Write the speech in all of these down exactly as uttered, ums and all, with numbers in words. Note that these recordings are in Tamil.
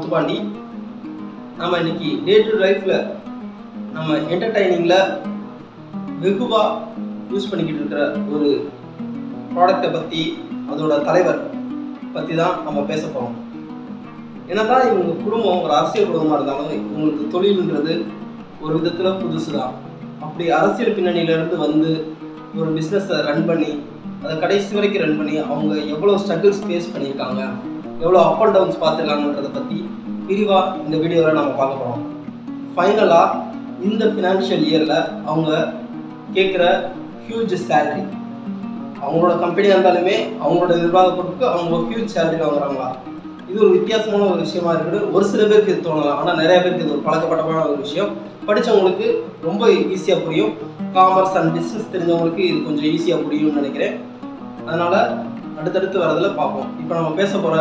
Pandi. நம்ம இன்னைக்கு டே டு லைஃப்ல நம்ம என்டர்டைனிங்ல வெகுவா யூஸ் பண்ணிக்கிட்டு இருக்கிற ஒரு ப்ராடக்ட்டை பற்றி அதோட தலைவர் பற்றி தான் நம்ம பேச போகிறோம். என்னதான் இவங்க குடும்பம் ஒரு அரசியல் குடும்பமாக இருந்தாலும் இவங்களுக்கு தொழில்ன்றது ஒரு விதத்தில் புதுசு தான். அப்படி அரசியல் பின்னணியிலேருந்து வந்து ஒரு பிஸ்னஸை ரன் பண்ணி அதை கடைசி வரைக்கும் ரன் பண்ணி அவங்க எவ்வளோ ஸ்ட்ரகிள்ஸ் ஃபேஸ் பண்ணியிருக்காங்க, எவ்வளோ அப் அண்ட் டவுன்ஸ் பார்த்துருக்காங்கன்றதை பற்றி விரிவாக இந்த வீடியோவில் நம்ம பார்க்க போகிறோம். ஃபைனலாக இந்த ஃபினான்ஷியல் இயரில் அவங்க கேட்குற ஹியூஜ் சேலரி, அவங்களோட கம்பெனியாக இருந்தாலுமே அவங்களோட நிர்வாக பொறுப்புக்கு அவங்க ஹியூஜ் சேலரி வாங்குறாங்களா? இது ஒரு வித்தியாசமான ஒரு விஷயமா இருக்குது. ஒரு சில பேருக்கு இது தோணலாம், ஆனால் நிறைய பேருக்கு இது ஒரு பழக்கப்பட்டமான ஒரு விஷயம். படித்தவங்களுக்கு ரொம்ப ஈஸியாக புரியும், காமர்ஸ் அண்ட் பிஸ்னஸ் தெரிஞ்சவங்களுக்கு இது கொஞ்சம் ஈஸியாக புரியும்னு நினைக்கிறேன். அதனால் அடுத்தடுத்து வரதில் பார்ப்போம். இப்போ நம்ம பேச போகிற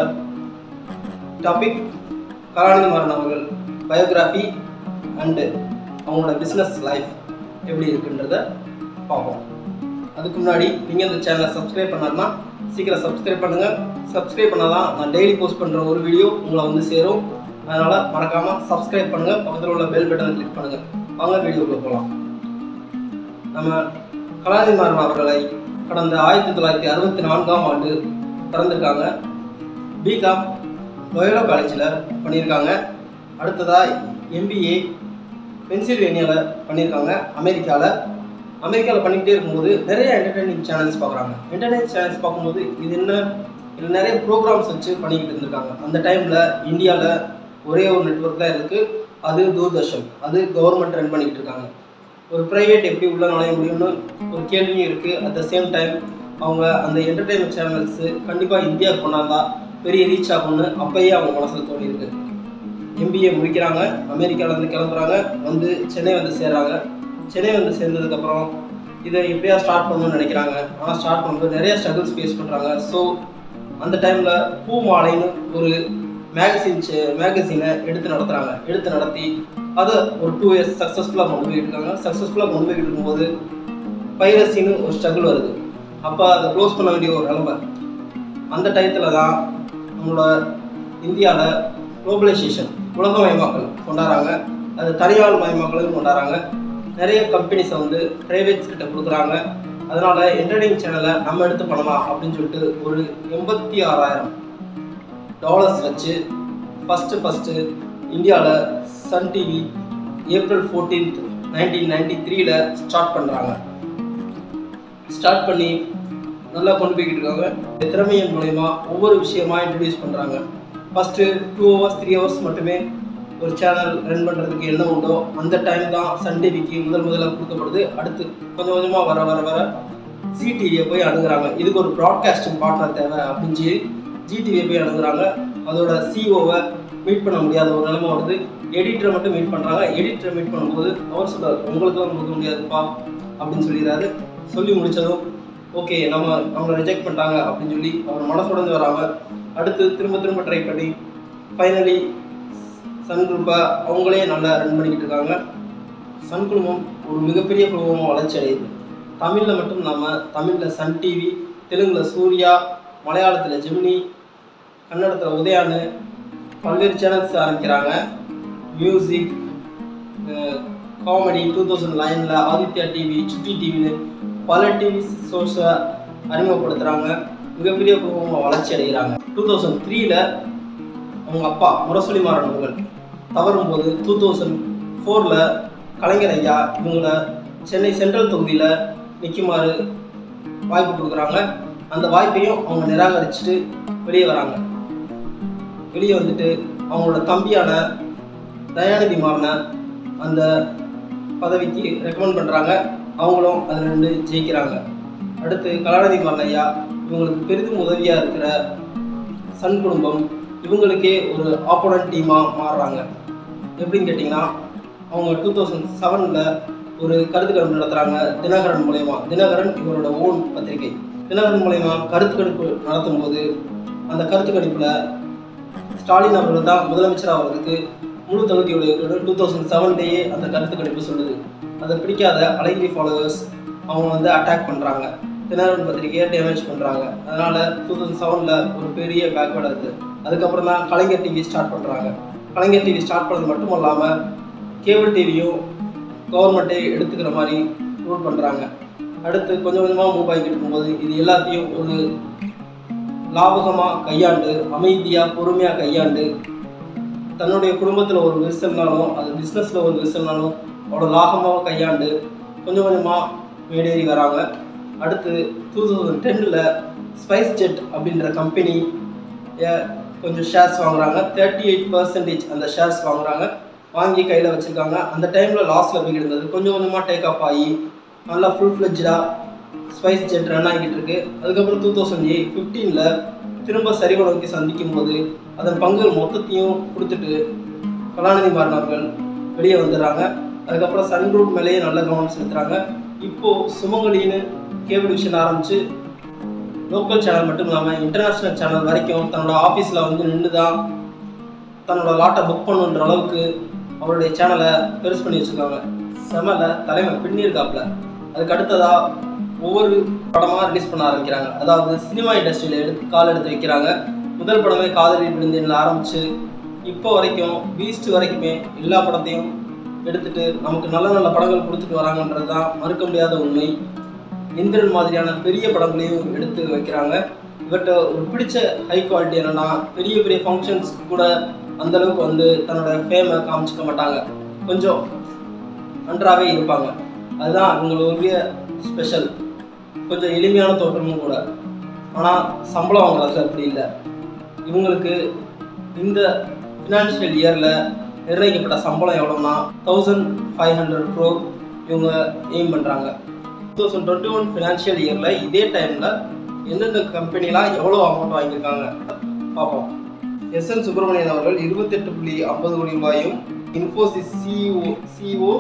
டாபிக் கலாநிதி மாறன் அவர்கள் பயோகிராஃபி அண்டு அவங்களோட பிஸ்னஸ் லைஃப் எப்படி இருக்குன்றத பார்ப்போம். அதுக்கு முன்னாடி நீங்கள் இந்த சேனலை சப்ஸ்கிரைப் பண்ணாருன்னா சீக்கிரம் சப்ஸ்கிரைப் பண்ணுங்கள். சப்ஸ்கிரைப் பண்ணால் தான் நான் டெய்லி போஸ்ட் பண்ணுற ஒரு வீடியோ உங்களை வந்து சேரும். அதனால் மறக்காமல் சப்ஸ்கிரைப் பண்ணுங்கள், பக்கத்தில் உள்ள பெல் பட்டனை கிளிக் பண்ணுங்கள். வாங்க வீடியோக்குள்ளே போகலாம். நம்ம கலாநிதி மாறன் அவர்களை கடந்த ஆயிரத்தி தொள்ளாயிரத்தி அறுபத்தி நான்காம் ஆண்டு பிறந்திருக்காங்க. பிகாம் லோயோலா காலேஜில் பண்ணியிருக்காங்க. அடுத்ததாக எம்பிஏ பென்சில்வேனியாவில் பண்ணியிருக்காங்க. அமெரிக்காவில் அமெரிக்காவில் பண்ணிக்கிட்டே இருக்கும்போது நிறைய என்டர்டெய்னிங் சேனல்ஸ் பார்க்குறாங்க. என்டர்டெய்னிங் சேனல்ஸ் பார்க்கும்போது இது என்ன, இதில் நிறைய ப்ரோக்ராம்ஸ் வச்சு பண்ணிக்கிட்டு இருந்திருக்காங்க. அந்த டைமில் இந்தியாவில் ஒரே ஒரு நெட்வொர்க் தான் இருக்குது, அது தூர்தர்ஷன். அது கவர்மெண்ட் ரன் பண்ணிக்கிட்டு இருக்காங்க. ஒரு ப்ரைவேட் எப்படி உள்ள நுழைய முடியும்னு ஒரு கேள்வியும் இருக்குது. அட் த சேம் டைம் அவங்க அந்த என்டர்டெயின்மெண்ட் சேனல்ஸு கண்டிப்பாக இந்தியாவுக்கு கொண்டாந்தா பெரிய ரீச் ஆகும்னு அப்போயே அவங்க மனசில் தோணி இருக்குது. எம்பிஏ முடிக்கிறாங்க, அமெரிக்காவிலேருந்து கிளம்புறாங்க, வந்து சென்னை வந்து சேர்றாங்க. சென்னை வந்து சேர்ந்ததுக்கப்புறம் இதை எப்படியா ஸ்டார்ட் பண்ணணும்னு நினைக்கிறாங்க. ஆனால் ஸ்டார்ட் பண்ணும்போது நிறைய ஸ்ட்ரகிள்ஸ் ஃபேஸ் பண்ணுறாங்க. ஸோ அந்த டைமில் பூ மாலைன்னு ஒரு மேகசின் மேகசினை எடுத்து நடத்துகிறாங்க. எடுத்து நடத்தி அதை ஒரு டூ இயர்ஸ் சக்ஸஸ்ஃபுல்லாக கொண்டு போய்கிட்டு இருக்காங்க. சக்ஸஸ்ஃபுல்லாக கொண்டு போய்கிட்டு இருக்கும்போது பைரசின்னு ஒரு ஸ்ட்ரகிள் வருது. அப்போ அதை க்ளோஸ் பண்ண வேண்டிய ஒரு நிலைமை. அந்த டயத்தில் தான் நம்மளோட இந்தியாவில் குளோபலைசேஷன், உலகமயமாக்கல் கொண்டாடுறாங்க. அது தனியார் மயமாக்கலும் கொண்டாடுறாங்க. நிறைய கம்பெனிஸை வந்து ப்ரைவேட்ஸ் கிட்ட கொடுக்குறாங்க. அதனால் என்டர்டெய்னிங் சேனலை நம்ம எடுத்து பண்ணலாம் அப்படின்னு சொல்லிட்டு ஒரு எண்பத்தி ஆறாயிரம் டாலர்ஸ் வச்சு ஃபஸ்ட்டு ஃபஸ்ட்டு இந்தியாவில் Sun TV April fourteenth nineteen ninety த்ரீல ஸ்டார்ட் பண்ணுறாங்க. ஸ்டார்ட் பண்ணி நல்லா கொண்டு போய்கிட்டு இருக்காங்க. திறமையின் மூலயமா ஒவ்வொரு விஷயமா இன்ட்ரடியூஸ் பண்ணுறாங்க. First two hours three hours மட்டுமே ஒரு சேனல் ரன் பண்ணுறதுக்கு என்ன உண்டோ அந்த டைம் தான் சன் டிவிக்கு முதல் முதலாக கொடுக்கப்படுது. அடுத்து கொஞ்சம் கொஞ்சமாக வர வர வர ஜி டிவியை போய் அணுகுறாங்க. இதுக்கு ஒரு ப்ராட்காஸ்டிங் பார்ட்னர் தேவை அப்படின்னு சொல்லி ஜி டிவியை போய் அணுகுறாங்க. அதோட சிஓவை மீட் பண்ண முடியாத ஒரு நிலைமை வருது. எடிட்டரை மட்டும் மீட் பண்ணுறாங்க. எடிட்டரை மீட் பண்ணும்போது அவர் சொல்கிறார், உங்களுக்குலாம் கொடுக்க முடியாதுப்பா அப்படின்னு சொல்லிடுறாரு. சொல்லி முடித்ததும் ஓகே நம்ம அவங்கள ரிஜெக்ட் பண்ணிட்டாங்க அப்படின்னு சொல்லி அவர் மனசுடைந்து வராமல் அடுத்து திரும்ப திரும்ப ட்ரை பண்ணி ஃபைனலி சன் குரூப்பை அவங்களே நல்லா ரன் பண்ணிக்கிட்டு இருக்காங்க. சன் குழுமம் ஒரு மிகப்பெரிய குழுமமாக வளர்ச்சி அடையுது. தமிழில் மட்டும் இல்லாமல் தமிழில் சன் டிவி, தெலுங்கில் சூர்யா, மலையாளத்தில் ஜெமினி, கன்னடத்தில் உதயான்னு பல்வேறு சேனல்ஸ் ஆரம்பிக்கிறாங்க. மியூசிக், காமெடி, டூ தௌசண்ட் நைனில் ஆதித்யா டிவி, சுட்டி டிவின்னு பல டிவி ஷோஸை அறிமுகப்படுத்துகிறாங்க. மிகப்பெரிய குழுமமாக வளர்ச்சி அடைகிறாங்க. டூ தௌசண்ட் த்ரீல அவங்க அப்பா முரசொலி மாறன் அவர்கள் தவறும்போது டூ தௌசண்ட் ஃபோரில் கலைஞர் ஐயா இவங்களை சென்னை சென்ட்ரல் தொகுதியில் நிற்குமாறு வாய்ப்பு கொடுக்குறாங்க. அந்த வாய்ப்பையும் அவங்க நிராகரிச்சுட்டு வெளியே வராங்க. வெளியே வந்துட்டு அவங்களோட தம்பியான தயாநிதி மாறனை அந்த பதவிக்கு ரெக்கமெண்ட் பண்ணுறாங்க. அவங்களும் அதில் ரெண்டு ஜெயிக்கிறாங்க. அடுத்து கலாநிதி மாறன் ஐயா இவங்களுக்கு பெரிதும் உதவியாக இருக்கிற சன் குடும்பம் இவங்களுக்கே ஒரு ஆப்போனன்ட் டீமாக மாறுறாங்க. எப்படின்னு கேட்டிங்கன்னா அவங்க டூ தௌசண்ட் செவனில் ஒரு கருத்து கணிப்பு நடத்துகிறாங்க தினகரன் மூலயமா. தினகரன் இவரோட ஓன் பத்திரிகை. தினகரன் மூலயமா கருத்து கணிப்பு நடத்தும் போது அந்த கருத்து கணிப்பில் ஸ்டாலின் அவர்கள் தான் முதலமைச்சர் ஆகிறதுக்கு முழு தகுதியுடைய டூ தௌசண்ட் செவன்லேயே அந்த கருத்து கணிப்பு சொல்லுது. அதை பிடிக்காத அழகிரி ஃபாலோவர்ஸ் அவங்க வந்து அட்டாக் பண்ணுறாங்க. தினகரன் பத்திரிகையை டேமேஜ் பண்ணுறாங்க. அதனால் டூ தௌசண்ட் செவனில் ஒரு பெரிய பேக்வேர்டாக இருக்குது. அதுக்கப்புறம் தான் கலைஞர் டிவி ஸ்டார்ட் பண்ணுறாங்க. கலைஞர் டிவி ஸ்டார்ட் பண்ணது மட்டும் இல்லாமல் கேபிள் டிவியும் கவர்மெண்ட்டே எடுத்துக்கிற மாதிரி ரூல் பண்ணுறாங்க. அடுத்து கொஞ்சம் கொஞ்சமாக மூவ் ஆகிக்கிட்டு இருக்கும்போது இது எல்லாத்தையும் ஒரு லாபகமாக கையாண்டு அமைதியாக பொறுமையாக கையாண்டு தன்னுடைய குடும்பத்தில் ஒரு விரிசல்னாலும் அது பிஸ்னஸில் ஒரு விரிசல்னாலும் அவ்வளோ லாபமாக கையாண்டு கொஞ்சம் கொஞ்சமாக மேடேறி வராங்க. அடுத்து டூ தௌசண்ட் டென்னில் ஸ்பைஸ் ஜெட் அப்படின்ற கம்பெனி கொஞ்சம் ஷேர்ஸ் வாங்குறாங்க. தேர்ட்டி எயிட் பர்சன்டேஜ் அந்த ஷேர்ஸ் வாங்குறாங்க, வாங்கி கையில் வச்சுருக்காங்க. அந்த டைமில் லாஸில் போய்கிட்டு இருந்தது, கொஞ்சம் கொஞ்சமாக டேக் ஆஃப் ஆகி நல்லா ஃபுல் ஃப்ளெஜ்டாக ஸ்பைஸ் ஜெட் ரன் ஆகிட்டு இருக்கு. அதுக்கப்புறம் டூ தௌசண்ட் எயிட் ஃபிஃப்டீனில் திரும்ப சரிவை நோக்கி சந்திக்கும் போது அதன் பங்குகள் மொத்தத்தையும் கொடுத்துட்டு கலாநிதி மாறன் அவர்கள் வெளியே வந்துடுறாங்க. அதுக்கப்புறம் சன் குரூப் மேலேயே நல்ல கவனம் செலுத்துகிறாங்க. இப்போது சுமங்கலின்னு கேபிள் விஷன் ஆரம்பித்து லோக்கல் சேனல் மட்டும் இல்லாமல் இன்டர்நேஷ்னல் சேனல் வரைக்கும் தன்னோட ஆஃபீஸில் வந்து நின்று தான் தன்னோட லாட்டை புக் பண்ணுன்ற அளவுக்கு அவருடைய சேனலை பெருசு பண்ணி வச்சுருக்காங்க. செமல தலைமை பின்னிருக்காப்புல. அதுக்கு அடுத்ததாக ஒவ்வொரு படமாக ரிலீஸ் பண்ண ஆரம்பிக்கிறாங்க. அதாவது சினிமா இண்டஸ்ட்ரியில் எடுத்து கால் எடுத்து வைக்கிறாங்க. முதல் படமே காதலி விழுந்தில் ஆரம்பித்து இப்போ வரைக்கும் பீஸ்ட் வரைக்குமே எல்லா படத்தையும் எடுத்துகிட்டு நமக்கு நல்ல நல்ல படங்கள் கொடுத்துட்டு வராங்கன்றது தான் மறுக்க முடியாத உண்மை. இந்திரன் மாதிரியான பெரிய படங்களையும் எடுத்து வைக்கிறாங்க. இவர்கிட்ட ஒரு பிடிச்ச ஹை குவாலிட்டி என்னென்னா பெரிய பெரிய ஃபங்க்ஷன்ஸ்க்கு கூட அந்தளவுக்கு வந்து தன்னோட ஃபேமை காமிச்சிக்க மாட்டாங்க, கொஞ்சம் நன்றாகவே இருப்பாங்க. அதுதான் இவங்களுடைய ஸ்பெஷல். கொஞ்சம் எளிமையான தோற்றமும் கூட. ஆனால் சம்பளம் வாங்குறது அப்படி இல்லை. இவங்களுக்கு இந்த ஃபினான்ஷியல் இயரில் நிர்ணயிக்கப்பட்ட சம்பளம் எவ்வளோன்னா தௌசண்ட் ஃபைவ் ஹண்ட்ரட் க்ரோர் இவங்க எய்ம் பண்ணுறாங்க. Two thousand twenty one financial இயரில் இதே டைமில் எந்தெந்த கம்பெனிலாம் எவ்வளோ அமௌண்ட் வாங்கியிருக்காங்க பார்ப்போம். எஸ் என் சுப்பிரமணியன் அவர்கள் இருபத்தெட்டு புள்ளி ஐம்பது கோடி ரூபாயும், இன்ஃபோசிஸ் சிஇஓ சிஇஓ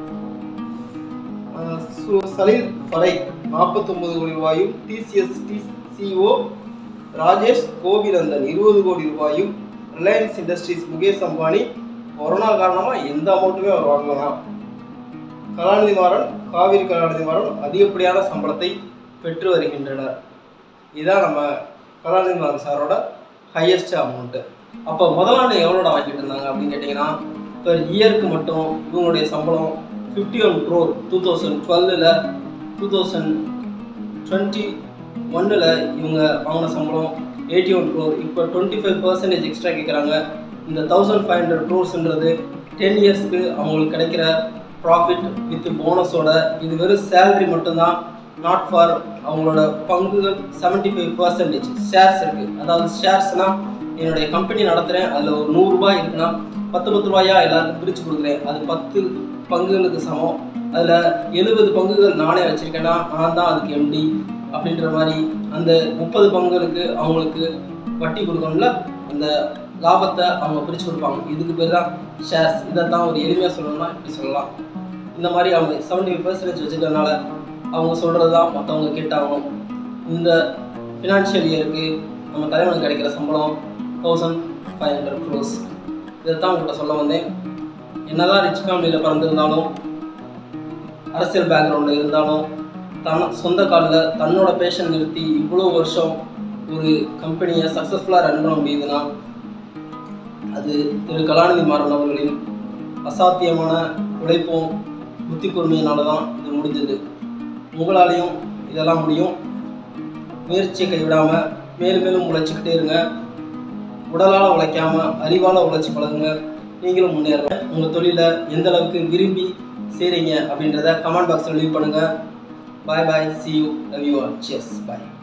சலீல் ஃபரைக் நாற்பத்தொம்பது கோடி ரூபாயும், TCS T CEO Rajesh Gopinathan இருபது கோடி ரூபாயும், ரிலையன்ஸ் இண்டஸ்ட்ரீஸ் முகேஷ் அம்பானி கொரோனா காரணமாக எந்த அமௌண்ட்டுமே அவர் வாங்கலாம். கலாநிதி மாறன் காவிரி கலாநிதி மாறன் அதிகப்படியான சம்பளத்தை பெற்று வருகின்றனர். இதுதான் நம்ம கலாநிதி மாறன் சாரோட ஹையஸ்ட் அமௌண்ட்டு. அப்போ முதலாண்டு எவ்வளோட வாங்கிட்டு இருந்தாங்க அப்படின்னு கேட்டிங்கன்னா பெர் இயருக்கு மட்டும் இவங்களுடைய சம்பளம் fifty one crore two thousand டுவெல்லில் டூ தௌசண்ட் டுவெண்ட்டி ஒன்னில் இவங்க வாங்கின சம்பளம் எயிட்டி ஒன் க்ரோர். இப்போ டுவெண்ட்டி ஃபைவ் பர்சன்டேஜ் எக்ஸ்ட்ரா கேட்குறாங்க. இந்த தௌசண்ட் ஃபைவ் ஹண்ட்ரட் க்ரோர்ஸ்ன்றது டென் இயர்ஸ்க்கு அவங்களுக்கு கிடைக்கிற ப்ராஃபிட் வித் போனஸோட. இது வெறும் சேலரி மட்டும்தான், நாட் ஃபார் அவங்களோட பங்குகள். செவன்ட்டி ஃபைவ் பர்சன்டேஜ் ஷேர்ஸ் இருக்குது. அதாவது ஷேர்ஸ்னால் என்னுடைய கம்பெனி நடத்துகிறேன், அதில் ஒரு நூறுரூபா இருக்குன்னா பத்து பத்து ரூபாயா எல்லாருக்கும் பிரித்து கொடுக்குறேன், அது பத்து பங்குகளுக்கு சமம். அதில் எழுபது பங்குகள் நானே வச்சுருக்கேன்னா நான் தான் அதுக்கு எம்டி அப்படின்ற மாதிரி அந்த முப்பது பங்குகளுக்கு அவங்களுக்கு வட்டி கொடுக்கணும்ல, அந்த லாபத்தை அவங்க பிரித்து கொடுப்பாங்க. இதுக்கு பேர் தான் ஷேர்ஸ். இதை தான் ஒரு எளிமையாக சொல்லணும்னா இப்படி சொல்லலாம். இந்த மாதிரி அவங்க செவன்ட்டி ஃபைவ் பர்சன்டேஜ் வச்சுக்கிறதுனால அவங்க சொல்கிறது தான் மற்றவங்க கேட்டாகணும். இந்த ஃபினான்ஷியல் இயருக்கு நம்ம தலைவனுக்கு கிடைக்கிற சம்பளம் தௌசண்ட் ஃபைவ் ஹண்ட்ரட் க்ரோஸ். இதை தான் உங்கள்கிட்ட சொல்ல வந்தேன். என்ன தான் ரிச் ஃபேமிலியில் பிறந்திருந்தாலும், அரசியல் பேக்ரவுண்டில் இருந்தாலும், தன் சொந்த காலில் தன்னோட பேஷன் நிறுத்தி இவ்வளோ வருஷம் ஒரு கம்பெனியை சக்ஸஸ்ஃபுல்லாக ரன் பண்ண முடியுதுன்னா அது திரு கலாநிதி மாறன் அவர்களின் அசாத்தியமான உழைப்பும் புத்தி கூர்மையினால தான் இது முடிஞ்சது. உங்களாலையும் இதெல்லாம் முடியும். முயற்சியை கைவிடாமல் மேலும் மேலும் உழைச்சிக்கிட்டே இருங்க. உடலால் உழைக்காமல் அறிவால் உழைச்சி பழகுங்க. நீங்களும் முன்னேறுங்க. உங்கள் தொழிலை எந்த அளவுக்கு விரும்பி செய்கிறீங்க அப்படின்றத கமெண்ட் பாக்ஸில் லீவ் பண்ணுங்கள். பாய் பாய், see you, love you all, cheers, bye.